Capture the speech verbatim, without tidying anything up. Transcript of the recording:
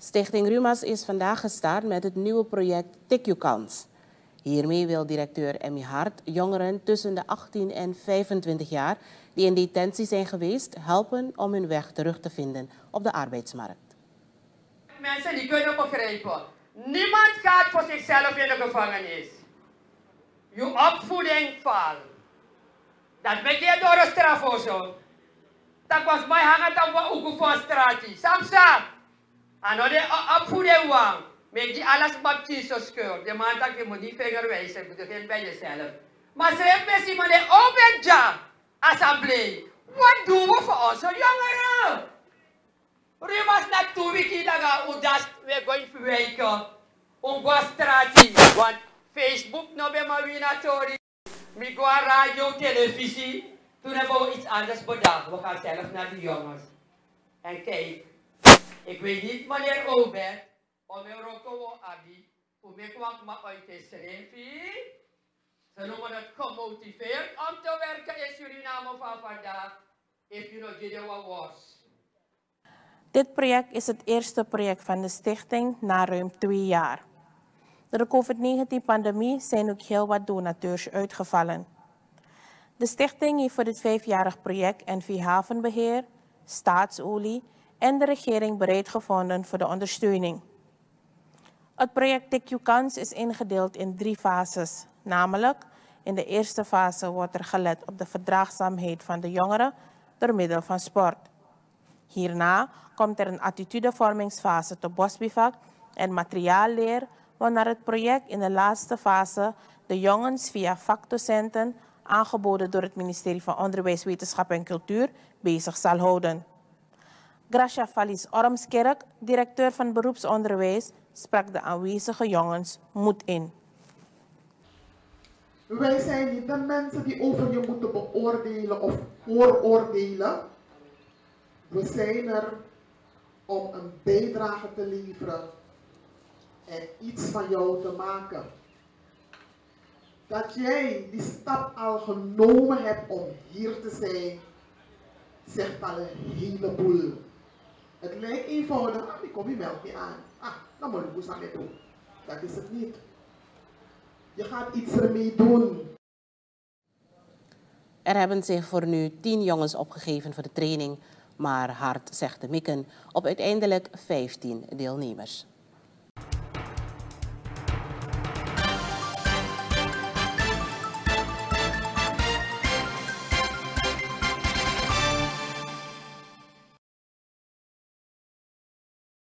Stichting RUMAS is vandaag gestart met het nieuwe project Tik Je Kans. Hiermee wil directeur Emmy Hart jongeren tussen de achttien en vijfentwintig jaar die in detentie zijn geweest helpen om hun weg terug te vinden op de arbeidsmarkt. Mensen die kunnen begrijpen, niemand gaat voor zichzelf in de gevangenis. Je opvoeding valt. Dat weet je door een straf of zo. Dat was mijn hangen dan ook voor een straatje. Samsa, en dan de opvoeding wang. Met die alles baptiste scheur. De man dat je moet niet vinger wijzen, je moet geen bij jezelf. Maar schrijf mensen maar de open job. Assemblee. Wat doen we voor onze jongeren? Rumas naartoe, we gaan hoe dat we gaan verwijken. Ongeveer straatje. Want Facebook no be maar weer natori. We gaan radio, televisie. Toen hebben we iets anders bedacht. We gaan zelf naar de jongens. En kijk, ik weet niet meneer Obert, om een roko abi, hoe me kwam maar uit de schrijven. Ze noemen het gemotiveerd om te werken in Suriname van vandaag. If you know, you know what. Dit project is het eerste project van de stichting na ruim twee jaar. Door de COVID negentien pandemie zijn ook heel wat donateurs uitgevallen. De stichting heeft voor dit vijfjarig project N V Havenbeheer, Staatsolie en de regering bereid gevonden voor de ondersteuning. Het project Tik Je Kans is ingedeeld in drie fases, namelijk in de eerste fase wordt er gelet op de verdraagzaamheid van de jongeren door middel van sport. Hierna komt er een attitudevormingsfase te bosbivak en materiaalleer, waarna het project in de laatste fase de jongens via vakdocenten, aangeboden door het ministerie van Onderwijs, Wetenschap en Cultuur, bezig zal houden. Gracia Vallis Ormskerk, directeur van beroepsonderwijs, sprak de aanwezige jongens moed in. Wij zijn niet de mensen die over je moeten beoordelen of vooroordelen. We zijn er om een bijdrage te leveren en iets van jou te maken. Dat jij die stap al genomen hebt om hier te zijn, zegt al een heleboel. Het lijkt eenvoudig, ah, ik kom je melk niet aan. Ah, dan moet ik dus aan het doen. Dat is het niet. Je gaat iets ermee doen. Er hebben zich voor nu tien jongens opgegeven voor de training, maar Hart zegt te mikken op uiteindelijk vijftien deelnemers.